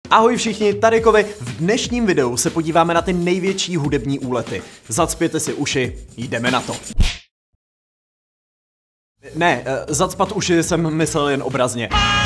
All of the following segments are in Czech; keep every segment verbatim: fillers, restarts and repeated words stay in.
Ahoj všichni, tady Kovy. V dnešním videu se podíváme na ty největší hudební úlety. Zacpěte si uši, jdeme na to. Ne, zacpat uši jsem myslel jen obrazně.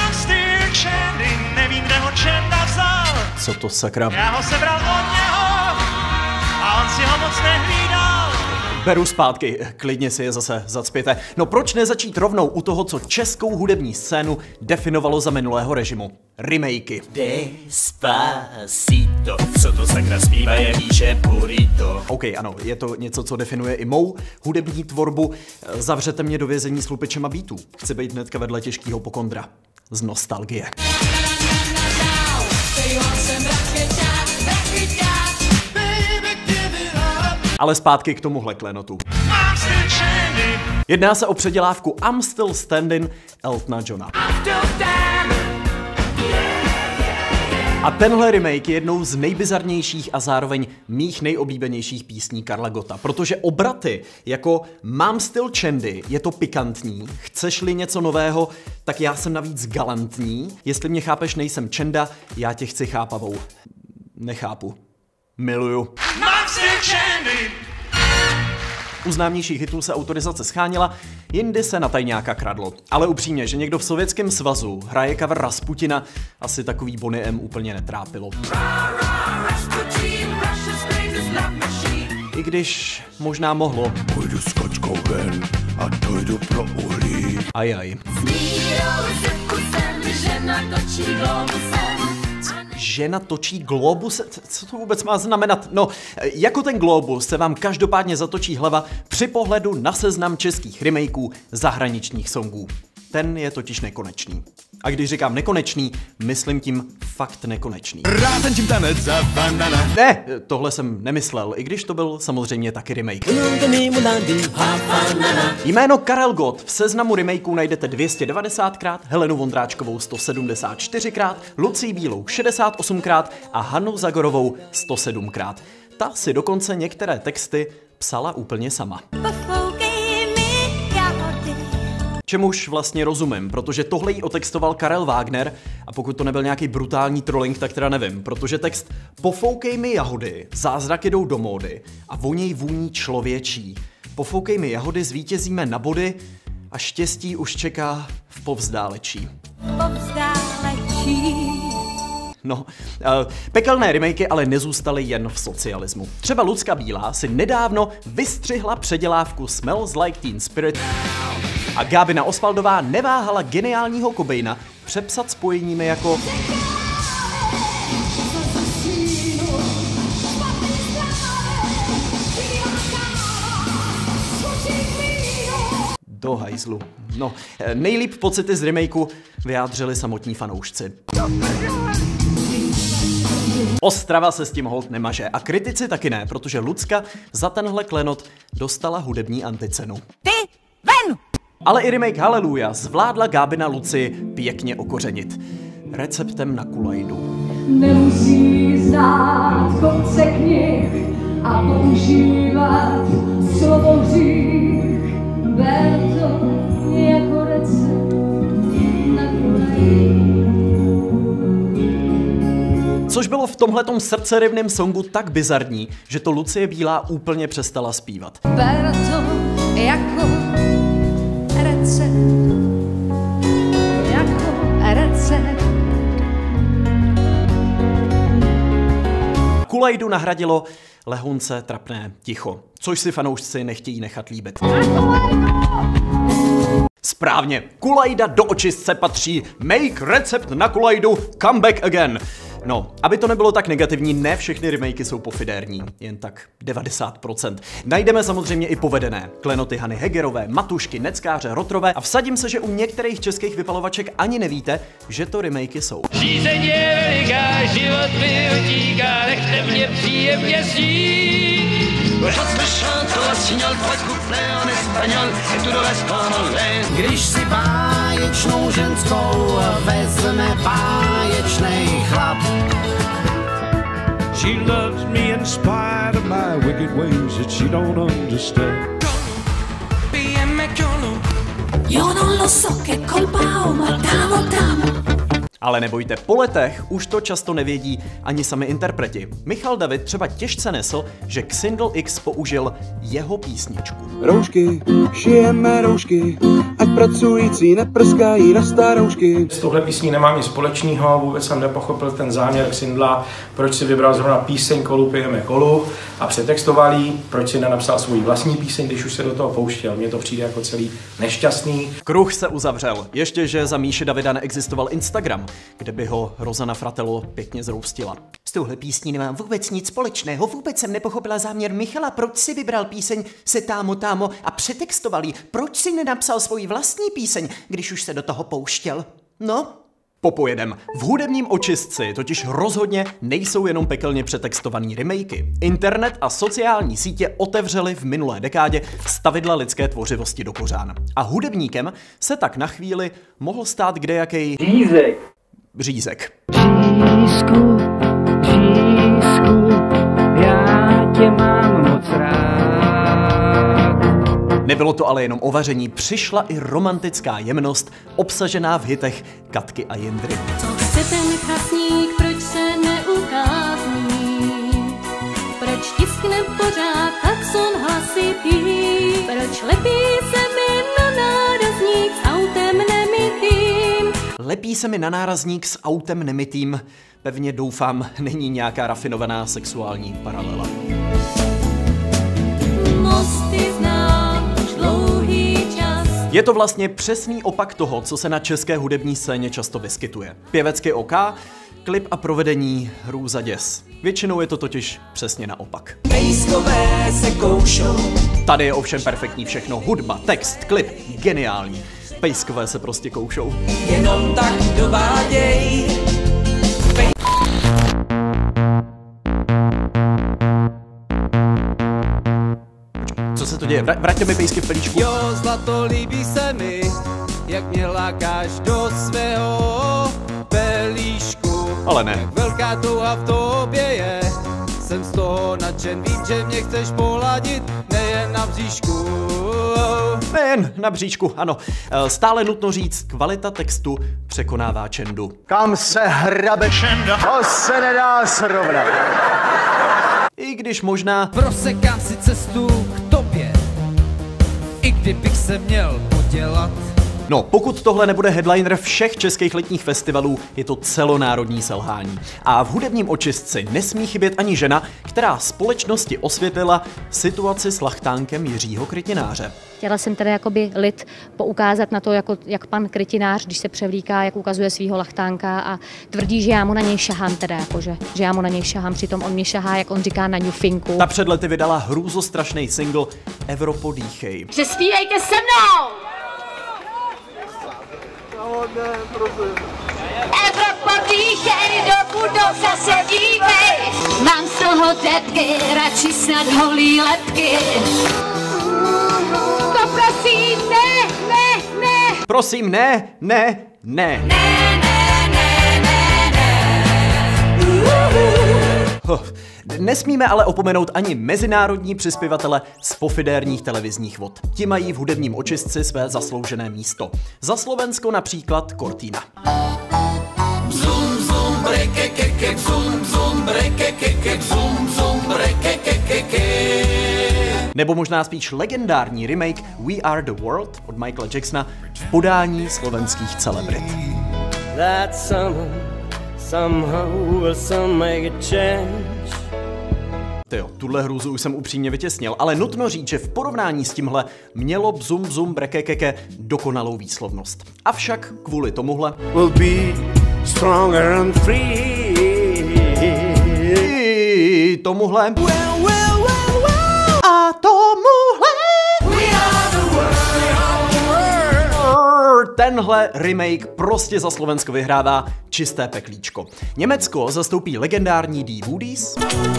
Nevím, kde ho Čenda vzal. Co to sakra? Já ho sebral od něho a on si ho moc nehlídal. Beru zpátky, klidně si je zase zacpěte. No proč nezačít rovnou u toho, co českou hudební scénu definovalo za minulého režimu? Remakey. Despacito, co to sakra zpívá je výše burrito. OK, ano, je to něco, co definuje i mou hudební tvorbu. Zavřete mě do vězení s lupičema beatů. Chci být hnedka vedle těžkýho pokondra. Z nostalgie. Ale zpátky k tomuhle klenotu. Jedná se o předělávku I'm Still Standing Eltona Johna. A tenhle remake je jednou z nejbizarnějších a zároveň mých nejoblíbenějších písní Karla Gotta, protože obraty jako Mám styl Chandy, je to pikantní, chceš-li něco nového, tak já jsem navíc galantní, jestli mě chápeš, nejsem Chanda, já tě chci chápavou. Nechápu. Miluju. Mám styl Chandy. U známějších hitů se autorizace schánila, jindy se na tajňáka kradlo. Ale upřímně, že někdo v Sovětském svazu hraje cover Rasputina, asi takový Boney M úplně netrápilo. I když možná mohlo. Půjdu s kočkou ven a dojdu pro uhlí. Ajaj. Žena točí globus? Co to vůbec má znamenat? No, jako ten globus se vám každopádně zatočí hlava při pohledu na seznam českých remakeů zahraničních songů. Ten je totiž nekonečný. A když říkám nekonečný, myslím tím fakt nekonečný. Rád ten tím tanec za banana. Ne, tohle jsem nemyslel, i když to byl samozřejmě taky remake. Jméno Karel Gott v seznamu remakeů najdete dvě stě devadesátkrát, Helenu Vondráčkovou sto sedmdesát čtyřikrát, Lucii Bílou šedesát osmkrát a Hanu Zagorovou sto sedmkrát. Ta si dokonce některé texty psala úplně sama. Čemuž vlastně rozumím, protože tohle jí otextoval Karel Wagner a pokud to nebyl nějaký brutální trolling, tak teda nevím, protože text Pofoukej mi jahody, zázraky jdou do módy a voněj vůní člověčí. Pofoukej mi jahody, zvítězíme na body a štěstí už čeká v povzdálečí. Povzdálečí. No, uh, pekelné remakey ale nezůstaly jen v socialismu. Třeba Lucka Bílá si nedávno vystřihla předělávku Smells Like Teen Spirit a Gábina Osvaldová neváhala geniálního Cobaina přepsat spojeními jako do hajzlu. No, nejlíp pocity z remakeu vyjádřili samotní fanoušci. Ostrava se s tím holt nemaže a kritici taky ne, protože Lucka za tenhle klenot dostala hudební anticenu. Ty ven! Ale i remake Haleluja zvládla Gábina Luci pěkně okořenit. Receptem na kulajdu. Nemusí znát konce knih a používat slovo hřích. Ber to jako recept na kulajdu. Což bylo v tomhletom srdcerivném songu tak bizarní, že to Lucie Bílá úplně přestala zpívat. Ber to jako recept, jako recept. Kulajdu nahradilo lehonce trapné ticho, což si fanoušci nechtějí nechat líbit. Správně, kulajda do očistce patří, make recept na kulajdu, come back again. No, aby to nebylo tak negativní, ne všechny remakey jsou pofidérní, jen tak devadesát procent. Najdeme samozřejmě i povedené. Klenoty Hany Hegerové, Matušky, Neckáře, Rotrové a vsadím se, že u některých českých vypalovaček ani nevíte, že to remakey jsou. Žízeň je veliká, život mi utíká, nechte mě příjemně žít. Když si báječnou ženskou vezme báječnej chlap. She loves me in spite of my wicked ways that she don't understand. Io non lo so che colpa ho, ma t'amo, t'amo. Ale nebojte, po letech už to často nevědí ani sami interpreti. Michal David třeba těžce nesl, že Xindl X použil jeho písničku. Roušky, šijeme roušky, ať pracující neprskají na staroušky. S touhle písní nemám nic společného, vůbec jsem nepochopil ten záměr Xindla, proč si vybral zrovna píseň Kolu pijeme kolu a přetextoval jí, proč si nenapsal svůj vlastní píseň, když už se do toho pouštěl. Mně to přijde jako celý nešťastný. Kruh se uzavřel. Ještě, že za Míše Davida neexistoval Instagram, kde by ho Rozana Fratello pěkně zroustila. S touhle písní nemám vůbec nic společného, vůbec jsem nepochopila záměr Michala, proč si vybral píseň Se támo támo a přetextoval jí, proč si nenapsal svoji vlastní píseň, když už se do toho pouštěl. No? Popojedem. V hudebním očistci totiž rozhodně nejsou jenom pekelně přetextovaný remakey. Internet a sociální sítě otevřely v minulé dekádě stavidla lidské tvořivosti do kořán. A hudebníkem se tak na chvíli mohl stát kdejakej... Řízek. Řízek. Řízku, Řízku, já tě mám moc rád. Nebylo to ale jenom o vaření, přišla i romantická jemnost, obsažená v hitech Katky a Jindry. Co chce ten chasník, proč se neukázní? Proč tiskne pořád klakson hlasitý? Proč lepí se mi na nárazník s autem nemitým? Lepí se mi na nárazník s autem nemitým. Pevně doufám, není nějaká rafinovaná sexuální paralela. Mosty znám už dlouhý čas. Je to vlastně přesný opak toho, co se na české hudební scéně často vyskytuje. Pěvecké oka, klip a provedení hrůza děs. Většinou je to totiž přesně naopak. Pejskové se koušou. Tady je ovšem perfektní všechno. Hudba, text, klip, geniální. Pejskové se prostě koušou. Jenom tak dováděj. Co se to děje? Vra- vraťte mi pejsky v pelíčku. Jo, zlato, líbí se mi, jak mě lákáš do svého pelíšku. Ale ne. Jak velká touha v tobě je, jsem z toho nadšen, vím, že mě chceš poladit, nejen na bříšku. Nejen na bříčku, ano. Stále nutno říct, kvalita textu překonává čendu. Kam se hrabe čenda? To se nedá srovnat. I když možná... Prosekám si cestu k tobě, i kdybych se měl podělat. No, pokud tohle nebude headliner všech českých letních festivalů, je to celonárodní selhání. A v hudebním očistci nesmí chybět ani žena, která společnosti osvětlila situaci s lachtánkem Jiřího Krytináře. Chtěla jsem teda jakoby lid poukázat na to, jako, jak pan Krytinář, když se převlíká, jak ukazuje svýho lachtánka a tvrdí, že já mu na něj šahám teda, jakože, že já mu na něj šahám, přitom on mě šahá, jak on říká, na ňufinku. Ta před lety vydala hrůzostrašný single Evropo dýchej. Přespívejte se mnou! Evropo dýchej, do budoucna se dívej. Mám z toho tetky, radši snad holí letky. To prosím, ne, ne, ne. Prosím, ne, ne, ne. Ne, ne, ne, ne, ne. Oh, nesmíme ale opomenout ani mezinárodní přispěvatele z pofidérních televizních vod. Ti mají v hudebním očistci své zasloužené místo. Za Slovensko například Cortina. Zum, zum, breke, keke, zum, zum, breke, keke, zum, zum, breke, keke. Nebo možná spíš legendární remake We Are The World od Michaela Jacksona v podání slovenských celebrit. That someone, somehow will some make a change. Tyjo, tuhle hrůzu už jsem upřímně vytěsnil, ale nutno říct, že v porovnání s tímhle mělo Bzum Bzum Brekekeke dokonalou výslovnost. Avšak kvůli tomuhle Will be stronger and free. I tomuhle well, well, well, well. A tomuhle We are the world. tenhle remake prostě za Slovensko vyhrává čisté peklíčko. Německo zastoupí legendární D. Woodies.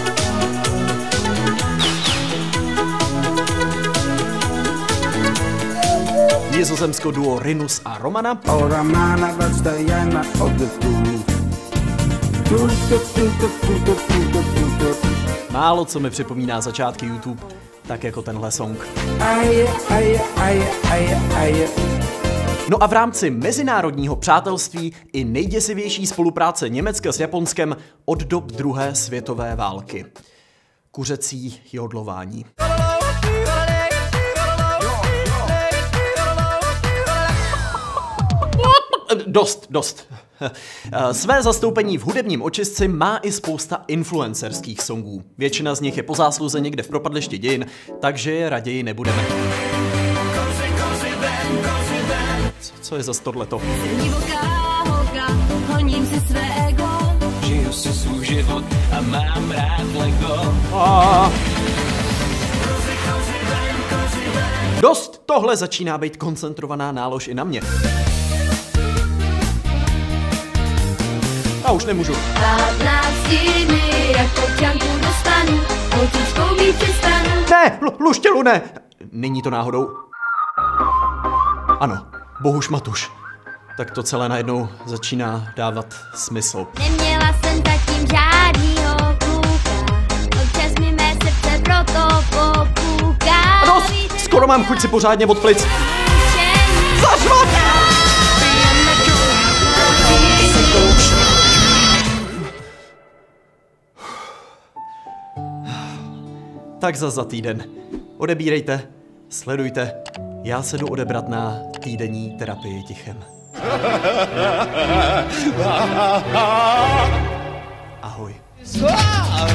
Nizozemsko duo Rinus a Romana. Málo co mi připomíná začátky YouTube, tak jako tenhle song. No a v rámci mezinárodního přátelství i nejděsivější spolupráce Německa s Japonskem od dob druhé světové války. Kuřecí jodlování. Dost, dost. Své zastoupení v hudebním očistci má i spousta influencerských songů. Většina z nich je po zásluze někde v propadlišti dějin, takže je raději nebudeme. Co je za tohleto? Žiju si svůj život a mám rád Lego. A... Dost, tohle začíná být koncentrovaná nálož i na mě. A už nemůžu. Ne, Luštělu, ne. Není to náhodou. Ano, Bohuš Matuš. Tak to celé najednou začíná dávat smysl. Neměla jsem zatím žádnýho kluka, občas mi mé srdce proto popůká. Dost, skoro mám chuť si pořádně odplic. Zařvat! Tak za za týden. Odebírejte, sledujte. Já se jdu odebrat na týdenní terapii tichem. Ahoj.